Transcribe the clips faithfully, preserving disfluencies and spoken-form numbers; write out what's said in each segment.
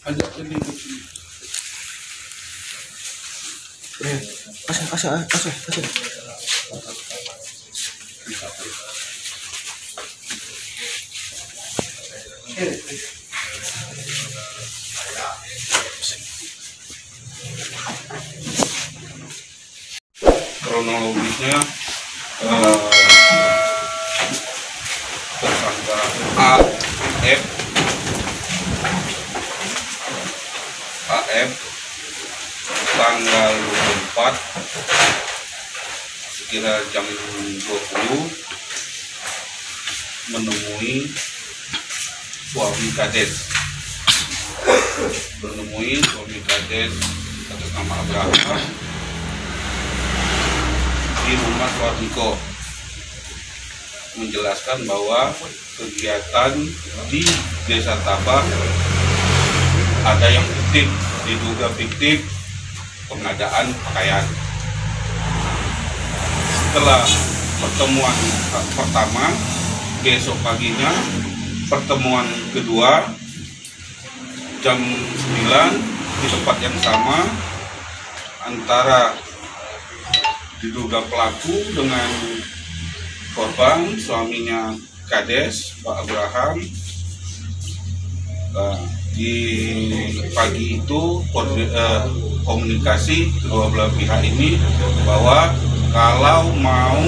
Agak sedikit. Asal, asal, asal, asal. Kronologisnya eh, tersangka A F A F tanggal dua puluh empat sekira jam dua puluh menemui suami kades menemui suami kades atas nama Abraham di rumah Suardiko, menjelaskan bahwa kegiatan di Desa Tabak ada yang fiktif, diduga fiktif pengadaan pakaian. Setelah pertemuan pertama, besok paginya pertemuan kedua jam sembilan di tempat yang sama antara diduga pelaku dengan korban, suaminya Kades Pak Abraham. Nah, di pagi itu komunikasi kedua belah pihak ini bahwa kalau mau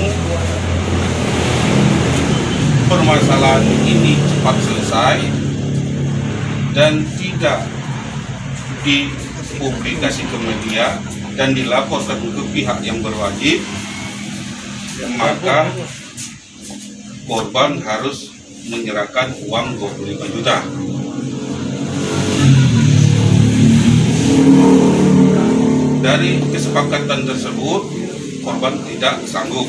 permasalahan ini cepat selesai dan tidak dipublikasi ke media dan dilaporkan ke pihak yang berwajib, maka korban harus menyerahkan uang dua puluh lima juta. Dari kesepakatan tersebut, korban tidak sanggup.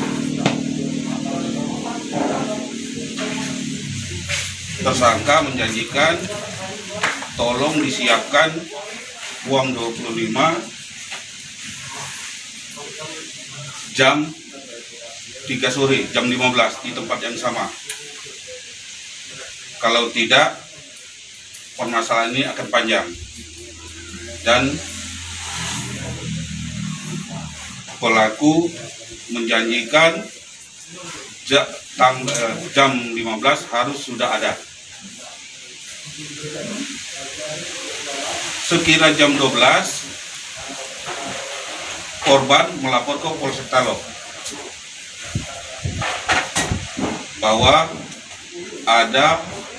Tersangka menjanjikan tolong disiapkan uang dua puluh lima jam tiga sore, jam lima belas di tempat yang sama. Kalau tidak, permasalahan ini akan panjang. Dan pelaku menjanjikan jam lima belas harus sudah ada. Sekira jam dua belas, korban melapor ke Polsek Talok bahwa ada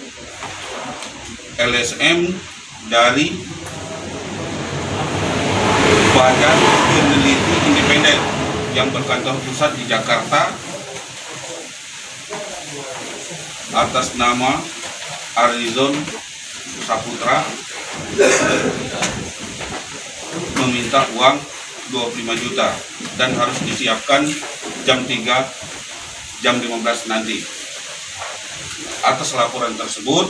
L S M dari Badan Peneliti Independen yang berkantor pusat di Jakarta atas nama Arizon Saputra meminta uang dua puluh lima juta dan harus disiapkan jam tiga, jam lima belas nanti. Atas laporan tersebut,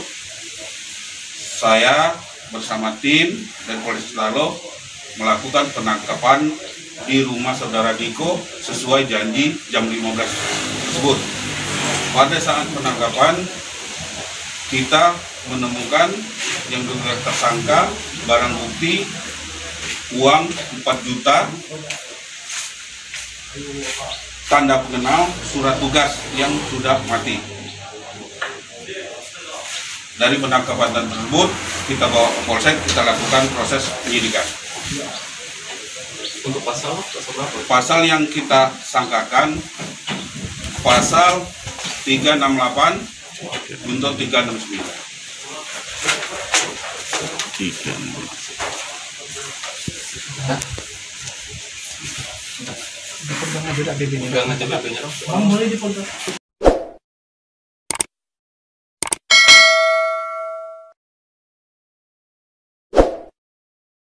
saya bersama tim dan Polres Talok melakukan penangkapan di rumah saudara Diko sesuai janji jam lima belas tersebut. Pada saat penangkapan, kita menemukan yang diduga tersangka barang bukti uang empat juta, tanda pengenal, surat tugas yang sudah mati. Dari penangkapan tersebut, kita bawa ke Polsek, kita lakukan proses penyidikan. Untuk pasal, pasal berapa? Pasal yang kita sangkakan, pasal tiga enam delapan junto tiga enam sembilan. Tiga. Pegang aja B P-nya. Pegang aja B P-nya. Bang, boleh dipotong.